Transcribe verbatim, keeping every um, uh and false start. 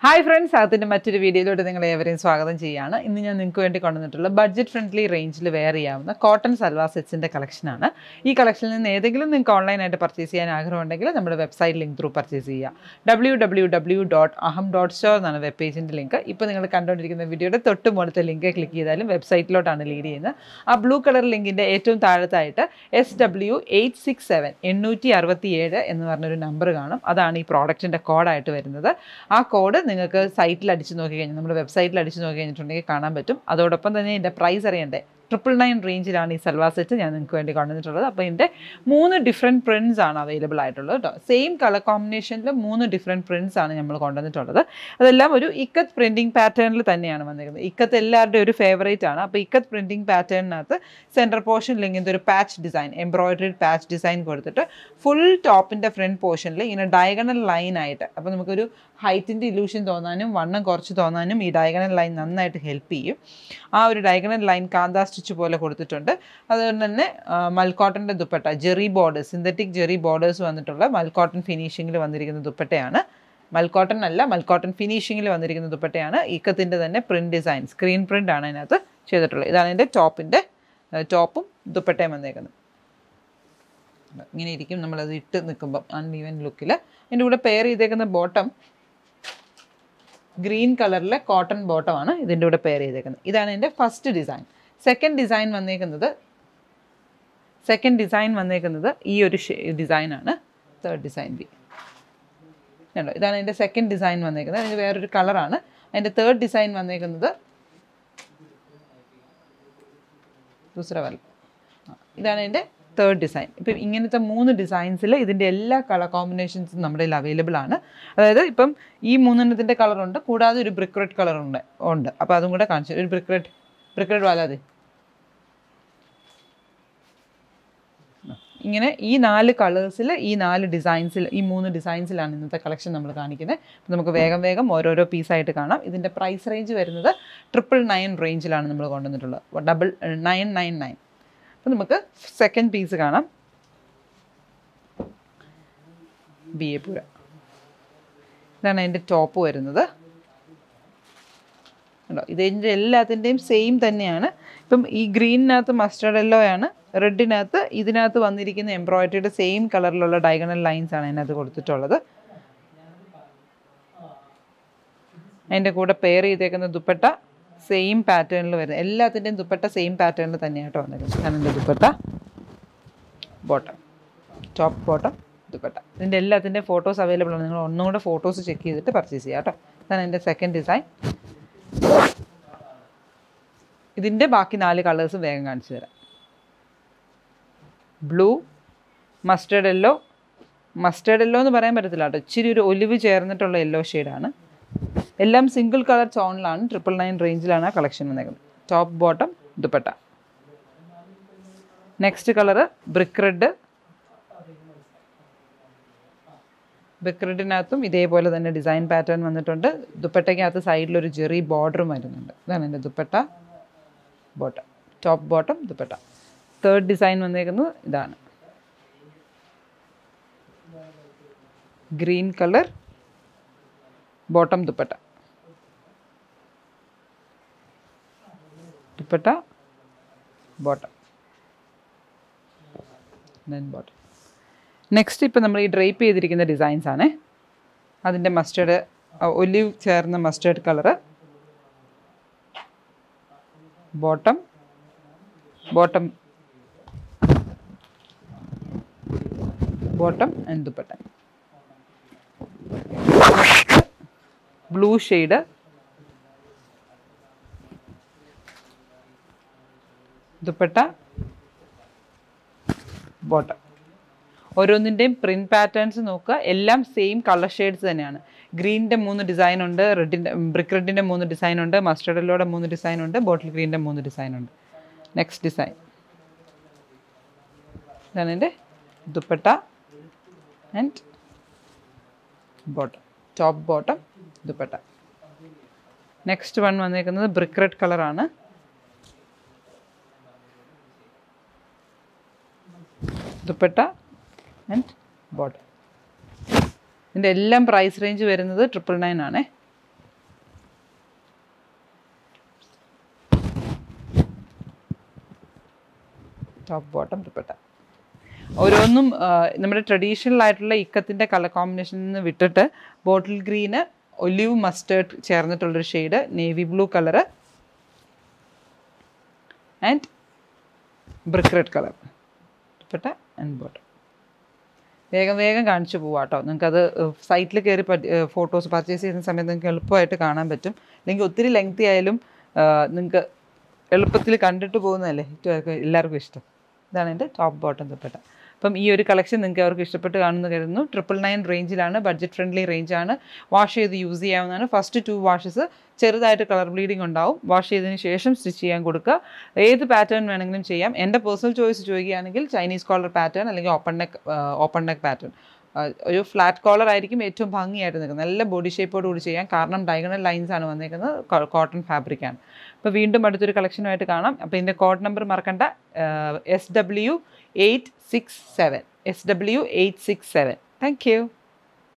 Hi friends, Athinte മറ്റൊരു വീഡിയോയിലോട്ട് നിങ്ങളെ ഏവരെയും സ്വാഗതം ചെയ്യാണ്. ഇന്ന് ഞാൻ നിങ്ങൾക്ക് വേണ്ടി കൊണ്ടുവന്നിട്ടുള്ള ബഡ്ജറ്റ് ഫ്രണ്ട്ലി റേഞ്ചിൽ വെയർ ചെയ്യാവുന്ന കോട്ടൺ സൽവാർ സെറ്റ്സിന്റെ കളക്ഷനാണ്. ഈ കളക്ഷനിൽ നിന്ന് ഏതെങ്കിലും നിങ്ങൾക്ക് ഓൺലൈനായിട്ട് പർച്ചേസ് ചെയ്യാൻ ആഗ്രഹമുണ്ടെങ്കിൽ നമ്മുടെ വെബ്സൈറ്റ് ലിങ്ക് ത്രൂ പർച്ചേസ് ചെയ്യുക. W W W dot Aham dot store എന്നാണ് വെബ് പേജിൻ്റെ ലിങ്ക്. ഇപ്പോൾ നിങ്ങൾ കണ്ടുകൊണ്ടിരിക്കുന്ന വീഡിയോയുടെ തൊട്ട് മുകളിലത്തെ ലിങ്ക് ക്ലിക്ക് ചെയ്താലും വെബ്സൈറ്റിലോട്ടാണ് ലീഡ് ചെയ്യുന്നത്. ആ ബ്ലൂ കളർ ലിങ്കിൻ്റെ ഏറ്റവും താഴത്തായിട്ട് S W eight six seven എണ്ണൂറ്റി അറുപത്തി ഏഴ് എന്ന് പറഞ്ഞൊരു നമ്പർ കാണും. അതാണ് ഈ പ്രോഡക്റ്റിൻ്റെ കോഡായിട്ട് വരുന്നത്. ആ കോഡ് നിങ്ങൾക്ക് സൈറ്റിൽ അടിച്ച് നോക്കി കഴിഞ്ഞാൽ നമ്മുടെ വെബ്സൈറ്റിൽ അടിച്ച് നോക്കി കഴിഞ്ഞിട്ടുണ്ടെങ്കിൽ കാണാൻ പറ്റും. അതോടൊപ്പം തന്നെ ഇതിൻ്റെ പ്രൈസ് അറിയണ്ടേ. ട്രിപ്പിൾ നയൻ റേഞ്ചിലാണ് ഈ സൽവാർ സെറ്റ് ഞാൻ നിങ്ങൾക്ക് വേണ്ടി കൊണ്ടുവന്നിട്ടുള്ളത്. അപ്പോൾ ഇതിൻ്റെ മൂന്ന് ഡിഫറെൻറ്റ് പ്രിൻറ്റ്സ് ആണ് അവൈലബിൾ ആയിട്ടുള്ളത് കേട്ടോ. സെയിം കളർ കോമ്പിനേഷനിൽ മൂന്ന് ഡിഫറെൻറ്റ് പ്രിൻറ്റ്സ് ആണ് നമ്മൾ കൊണ്ടുവന്നിട്ടുള്ളത്. അതെല്ലാം ഒരു ഇക്കത്ത് പ്രിൻറ്റിംഗ് പാറ്റേണിൽ തന്നെയാണ് വന്നിരിക്കുന്നത്. ഇക്കത്ത് എല്ലാവരുടെയും ഒരു ഫേവറേറ്റ് ആണ്. അപ്പോൾ ഇക്കത്ത് പ്രിൻറ്റിംഗ് പാറ്റേണിനകത്ത് സെൻറ്റർ പോർഷനിൽ ഇങ്ങനത്തെ ഒരു patch design, embroidery patch design കൊടുത്തിട്ട് ഫുൾ ടോപ്പിൻ്റെ ഫ്രണ്ട് പോർഷനിൽ ഇങ്ങനെ ഡയഗണൽ ലൈനായിട്ട്, അപ്പോൾ നമുക്കൊരു ഹൈറ്റിൻ്റെ ഇല്യൂഷൻ തോന്നാനും വണ്ണം കുറച്ച് തോന്നാനും ഈ ഡയഗണൽ ലൈൻ നന്നായിട്ട് ഹെൽപ്പ് ചെയ്യും. ആ ഒരു ഡയഗണൽ ലൈൻ കാന്താ സ്റ്റിച്ച് പോലെ കൊടുത്തിട്ടുണ്ട്. അതുകൊണ്ട് തന്നെ മൽക്കോട്ടൻ്റെ dupatta, zari borders, synthetic zari borders വന്നിട്ടുള്ള മൽക്കോട്ടൺ ഫിനിഷിങ്ങിൽ വന്നിരിക്കുന്ന ദുപ്പട്ടയാണ്. മൽക്കോട്ടൺ അല്ല, മൽക്കോട്ടൺ ഫിനിഷിങ്ങിൽ വന്നിരിക്കുന്ന ദുപ്പട്ടയാണ്. ഇക്കത്തിൻ്റെ തന്നെ പ്രിൻറ്റ് ഡിസൈൻ, സ്ക്രീൻ പ്രിൻ്റ് ആണ് അതിനകത്ത് ചെയ്തിട്ടുള്ളത്. ഇതാണ് എൻ്റെ ടോപ്പിൻ്റെ ടോപ്പും ദുപ്പട്ടയും വന്നേക്കുന്നത്. ഇങ്ങനെ ഇരിക്കും നമ്മളത് ഇട്ട് നിൽക്കുമ്പം അൺഈവൻ ലുക്കിൽ. അതിൻ്റെ കൂടെ പെയർ ചെയ്തേക്കുന്ന ബോട്ടം ഗ്രീൻ കളറിലെ കോട്ടൺ ബോട്ടമാണ് ഇതിൻ്റെ കൂടെ പെയർ ചെയ്തേക്കുന്നത്. ഇതാണ് എൻ്റെ ഫസ്റ്റ് ഡിസൈൻ. സെക്കൻഡ് ഡിസൈൻ വന്നേക്കുന്നത് സെക്കൻഡ് ഡിസൈൻ വന്നേക്കുന്നത് ഈ ഒരു ഡിസൈനാണ്. തേർഡ് ഡിസൈൻ ബി കണ്ടോ, ഇതാണ് എൻ്റെ സെക്കൻഡ് ഡിസൈൻ വന്നേക്കുന്നത്. അതിന് വേറൊരു കളറാണ്. അതിൻ്റെ തേർഡ് ഡിസൈൻ വന്നേക്കുന്നത് ദൂസറവൽ. ഇതാണ് എൻ്റെ തേർഡ് ഡിസൈൻ. ഇപ്പം ഇങ്ങനത്തെ മൂന്ന് ഡിസൈൻസിൽ ഇതിൻ്റെ എല്ലാ കളർ കോമ്പിനേഷൻസും നമ്മുടെ കയ്യിൽ അവൈലബിൾ ആണ്. അതായത് ഇപ്പം ഈ മൂന്നെണ്ണത്തിൻ്റെ കളറുണ്ട്, കൂടാതെ ഒരു ബ്രിക്ക് റെഡ് കളറുണ്ട് ഉണ്ട് അപ്പോൾ അതും കൂടെ കാണിച്ചു. ഒരു ബ്രിക്ക് റെഡ് ബ്രിക്ക് റെഡ് വാലാതെ ഇങ്ങനെ ഈ നാല് കളേഴ്സിൽ ഈ നാല് ഡിസൈൻസിൽ ഈ മൂന്ന് ഡിസൈൻസിലാണ് ഇന്നത്തെ കളക്ഷൻ നമ്മൾ കാണിക്കുന്നത്. അപ്പോൾ നമുക്ക് വേഗം വേഗം ഓരോരോ പീസായിട്ട് കാണാം. ഇതിൻ്റെ പ്രൈസ് റേഞ്ച് വരുന്നത് ട്രിപ്പിൾ നയൻ റേഞ്ചിലാണ് നമ്മൾ കൊണ്ടുവന്നിട്ടുള്ളത്. Double nine nine nine. അപ്പോൾ നമുക്ക് സെക്കൻഡ് പീസ് കാണാം. ബി എ പൂര. ഇതാണ് അതിൻ്റെ ടോപ്പ് വരുന്നത്. ഉണ്ടോ, ഇതിൻ്റെ എല്ലാത്തിൻ്റെയും സെയിം തന്നെയാണ്. ഇപ്പം ഈ ഗ്രീനിനകത്ത് മസ്റ്റർഡ് യെല്ലോ ആണ്, റെഡിനകത്ത് ഇതിനകത്ത് വന്നിരിക്കുന്ന എംബ്രോയിഡറിയുടെ സെയിം കളറിലുള്ള ഡയഗണൽ ലൈൻസ് ആണ് അതിനകത്ത് കൊടുത്തിട്ടുള്ളത്. അതിൻ്റെ കൂടെ പെയർ ചെയ്തേക്കുന്ന ദുപ്പട്ട സെയിം പാറ്റേണിൽ വരുന്നത്. എല്ലാത്തിൻ്റെയും ദുപ്പട്ട സെയിം പാറ്റേണിൽ തന്നെയായിട്ട് വന്നിരിക്കുന്നത്. ഇതാണ് എൻ്റെ dupatta, bottom, top bottom dupatta. ഇതിൻ്റെ എല്ലാത്തിൻ്റെയും ഫോട്ടോസ് അവൈലബിൾ ആണ്. നിങ്ങൾ ഒന്നും കൂടെ ഫോട്ടോസ് ചെക്ക് ചെയ്തിട്ട് പർച്ചേസ് ചെയ്യാം കേട്ടോ. ഇതാണ് എൻ്റെ സെക്കൻഡ് ഡിസൈൻ. ഇതിൻ്റെ ബാക്കി നാല് കളേഴ്സും വേഗം കാണിച്ചു തരാം. Blue, mustard yellow, mustard yellow എന്ന് പറയാൻ പറ്റത്തില്ല കേട്ടോ, ഇച്ചിരി ഒരു ഒലിവ് ചേർന്നിട്ടുള്ള യെല്ലോ ഷെയ്ഡാണ്. എല്ലാം സിംഗിൾ കളർ ടോണിലാണ്. ട്രിപ്പിൾ നയൻ റേഞ്ചിലാണ് ആ കളക്ഷൻ വന്നേക്കുന്നത്. Top bottom dupatta. Next colour brick red. Brick റെഡിനകത്തും ഇതേപോലെ തന്നെ ഡിസൈൻ പാറ്റേൺ വന്നിട്ടുണ്ട്. ദുപ്പട്ടയ്ക്കകത്ത് സൈഡിലൊരു ജെറി ബോർഡറും വരുന്നുണ്ട്. ഇതാണ് എൻ്റെ dupatta, bottom, top bottom dupatta. Third design വന്നേക്കുന്നത് ഇതാണ്. Green colour bottom dupatta, dupatta bottom, then bottom. Next ഇപ്പം നമ്മൾ ഈ ഡ്രൈപ്പ് ചെയ്തിരിക്കുന്ന ഡിസൈൻസ് ആണ്. അതിൻ്റെ മസ്റ്റേർഡ് ഒലിവ് ചേർന്ന mustard colour bottom, bottom bottom and dupatta. Blue shade, dupatta, bottom. ഓരോന്നിൻ്റെയും പ്രിൻറ്റ് പാറ്റേൺസ് നോക്കുക, എല്ലാം സെയിം കളർ ഷെയ്ഡ്സ് തന്നെയാണ്. ഗ്രീനിൻ്റെ മൂന്ന് ഡിസൈൻ ഉണ്ട്, റെഡിൻ്റെ ബ്രിക്ക് റെഡിൻ്റെ മൂന്ന് ഡിസൈൻ ഉണ്ട്, മസ്റ്റേർഡ് യെല്ലോയുടെ മൂന്ന് ഡിസൈൻ ഉണ്ട്, ബോട്ടിൽ ഗ്രീനിൻ്റെ മൂന്ന് ഡിസൈൻ ഉണ്ട്. നെക്സ്റ്റ് ഡിസൈൻ ഇതാണ് എൻ്റെ dupatta and bottom, top bottom dupatta. Next one വന്നേക്കുന്നത് ബ്രിക്ക് റെഡ് കളറാണ്. Dupatta and bottom. ഇതിൻ്റെ എല്ലാം പ്രൈസ് റേഞ്ച് വരുന്നത് ട്രിപ്പിൾ നയൻ ആണ്. Top bottom dupatta. ഓരോന്നും നമ്മുടെ ട്രഡീഷണൽ ആയിട്ടുള്ള ഇക്കത്തിൻ്റെ കളർ കോമ്പിനേഷനിൽ നിന്ന് വിട്ടിട്ട് ബോട്ടിൽ ഗ്രീന്, ഒലിവ് മസ്റ്റേർഡ് ചേർന്നിട്ടുള്ളൊരു shade, navy blue colour and brick red colour dupatta and bottom. വേഗം വേഗം കാണിച്ചു പോവാം കേട്ടോ. നിങ്ങൾക്കത് സൈറ്റിൽ കയറി ഫോട്ടോസ് പർച്ചേസ് ചെയ്യുന്ന സമയത്ത് നിങ്ങൾക്ക് എളുപ്പമായിട്ട് കാണാൻ പറ്റും. അല്ലെങ്കിൽ ഒത്തിരി ലെങ്തി ആയാലും നിങ്ങൾക്ക് എളുപ്പത്തിൽ കണ്ടിട്ട് പോകുന്നതല്ലേ ഏറ്റവും എല്ലാവർക്കും ഇഷ്ടം. ഇതാണ് എൻ്റെ ടോപ്പ് ബോട്ടം ദുപ്പട്ട. അപ്പം ഈ ഒരു കളക്ഷൻ നിങ്ങൾക്ക് അവർക്ക് ഇഷ്ടപ്പെട്ട് കാണുന്നു കരുതുന്നു. ട്രിപ്പിൾ നയൻ റേഞ്ചിലാണ്, ബഡ്ജറ്റ് ഫ്രണ്ട്ലി റേഞ്ചാണ്. വാഷ് ചെയ്ത് യൂസ് ചെയ്യാവുന്നതാണ്. ഫസ്റ്റ് ടു വാഷസ് ചെറുതായിട്ട് കളർ ബ്ലീഡിങ് ഉണ്ടാവും. വാഷ് ചെയ്തതിന് ശേഷം സ്റ്റിച്ച് ചെയ്യാൻ കൊടുക്കുക. ഏത് പാറ്റേൺ വേണമെങ്കിലും ചെയ്യാം. എൻ്റെ പേഴ്സണൽ ചോയ്സ് ചോദിക്കുകയാണെങ്കിൽ ചൈനീസ് കോളർ പാറ്റേൺ അല്ലെങ്കിൽ open neck open neck pattern. ഒരു ഫ്ലാറ്റ് കോളർ ആയിരിക്കും ഏറ്റവും ഭംഗിയായിട്ട് നിൽക്കുന്നത്. നല്ല ബോഡി ഷേപ്പോട് കൂടി ചെയ്യാം. കാരണം ഡയഗണൽ ലൈൻസ് ആണ് വന്നിരിക്കുന്നത്. കോട്ടൺ ഫാബ്രിക്കാണ്. അപ്പോൾ വീണ്ടും അടുത്തൊരു കളക്ഷനുമായിട്ട് കാണാം. അപ്പോൾ ഇതിൻ്റെ കോഡ് നമ്പർ മറക്കണ്ട, S W eight six seven S W eight six seven. Thank U.